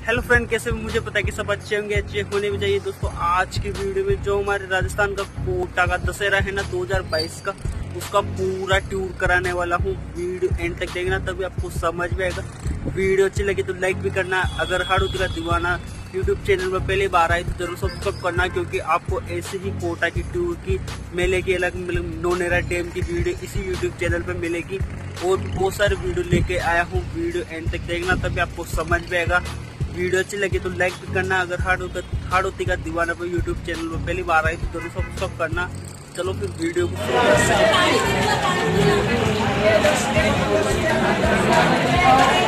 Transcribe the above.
Hello friend, कैसे मुझे पता है कि सब अच्छे होंगे, अच्छे होने भी चाहिए। दोस्तों आज की वीडियो में जो हमारे राजस्थान का कोटा का दशहरा है ना 2022 का, उसका पूरा टूर कराने वाला हूँ। वीडियो एंड तक देखना तभी आपको समझ में आएगा। वीडियो अच्छी लगी तो लाइक भी करना। अगर हाड़ौती का दीवाना यूट्यूब चैनल पर पहली बार आए तो जरूर सब्सक्राइब करना, क्योंकि आपको ऐसे ही कोटा की टूर की, मेले की अलग नोनेरा डैम की वीडियो इसी यूट्यूब चैनल पर मिलेगी। और बहुत सारे वीडियो लेके आया हूँ। वीडियो एंड तक देखना तभी आपको समझ में आएगा। वीडियो अच्छी लगी तो लाइक भी करना। अगर हाड़ौती का दीवाना पर यूट्यूब चैनल पर पहली बार आए तो जरूर सब्सक्राइब करना। चलो फिर वीडियो को शुरू करते हैं।